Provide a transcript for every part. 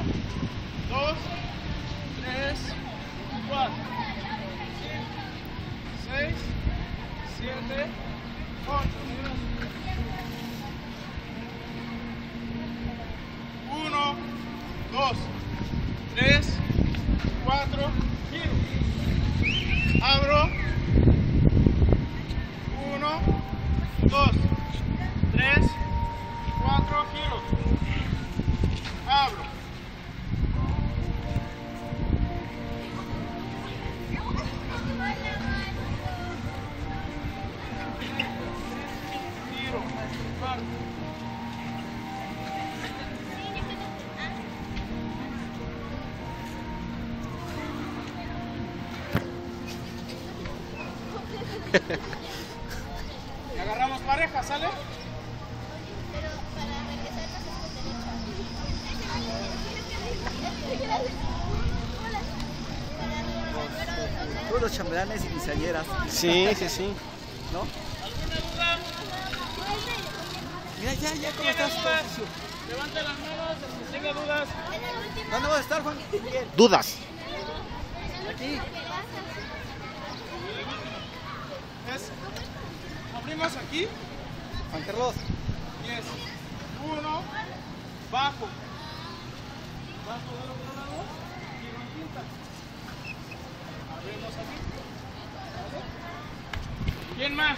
2, 3, 4, 5, 6, 7, 8. 1, 2, 3, 4, giro. Abro. 1, 2, 3, 4 giros. Abro. Giro. Parto. Y agarramos pareja, ¿sale? Pero para regresarnos es con derecha. Todos los chambelanes y quinceañeras. Sí, sí, sí. ¿No? ¿Alguna duda? Mira, ya, ¿cómo estás? Levante las manos, el que tenga dudas. ¿Dónde vas a estar, Juan? Bien. Dudas. Aquí. Abrimos aquí. Juan Carlos. Y es 1, bajo. Bajo del otro lado. Giro en quinta. Abrimos aquí. ¿Vale? ¿Quién más?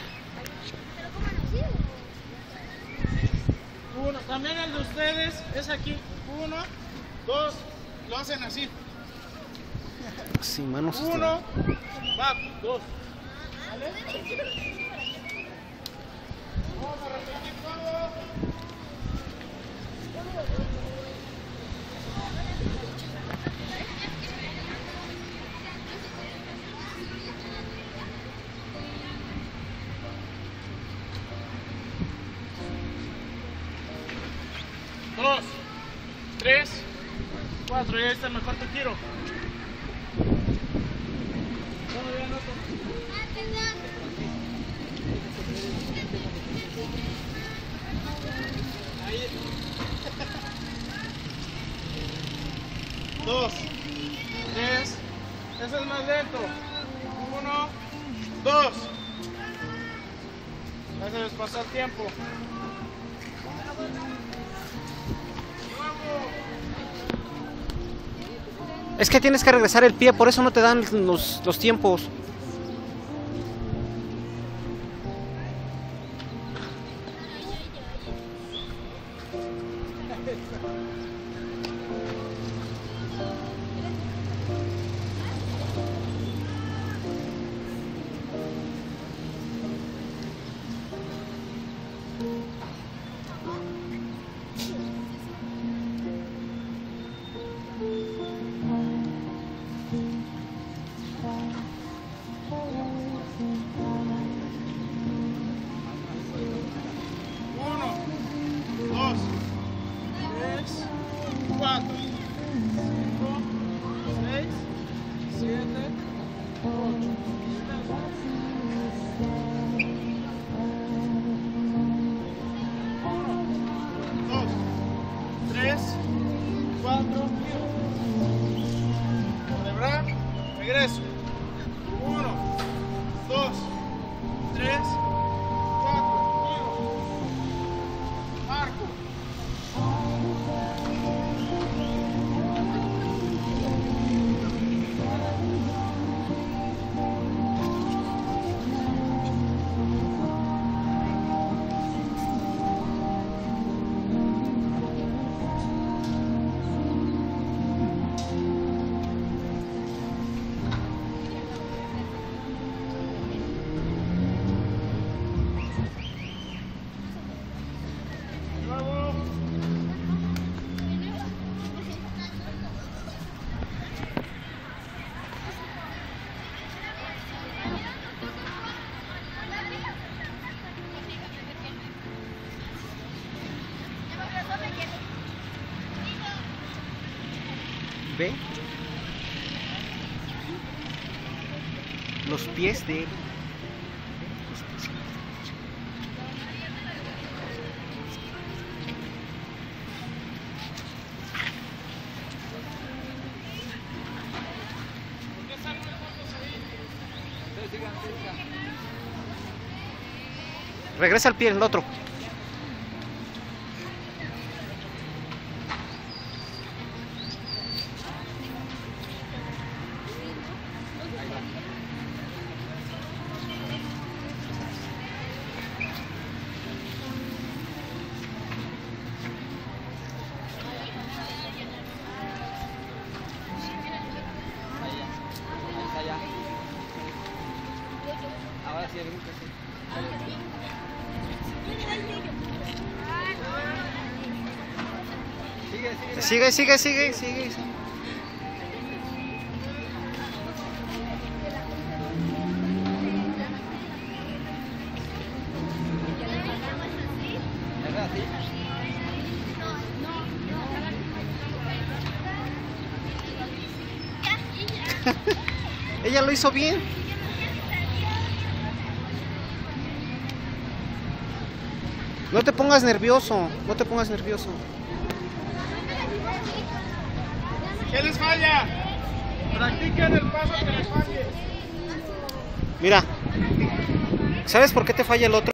Uno. También el de ustedes es aquí. 1, 2. Lo hacen así. Sí, manos. 1, bajo. 2. ¿Vale? Vamos a repetir todo. Dos, 3, 4. Ya está mejor tu giro. Todavía no ahí. 2, 3. Ese es más lento. 1, 2. Ya se les pasó el tiempo. Es que tienes que regresar el pie, por eso no te dan los tiempos. Regreso. 1, 2, 3, 4. Giro. Marco. ¿Ve? Los pies de él. sigan. Regresa el pie, el otro. Ahí está ya. Ahora sí, brinca, sí. Sigue. ¿Verdad? Sí. Ella lo hizo bien. No te pongas nervioso, ¿Qué les falla? Practiquen el paso que les falle. Mira, ¿sabes por qué te falla el otro?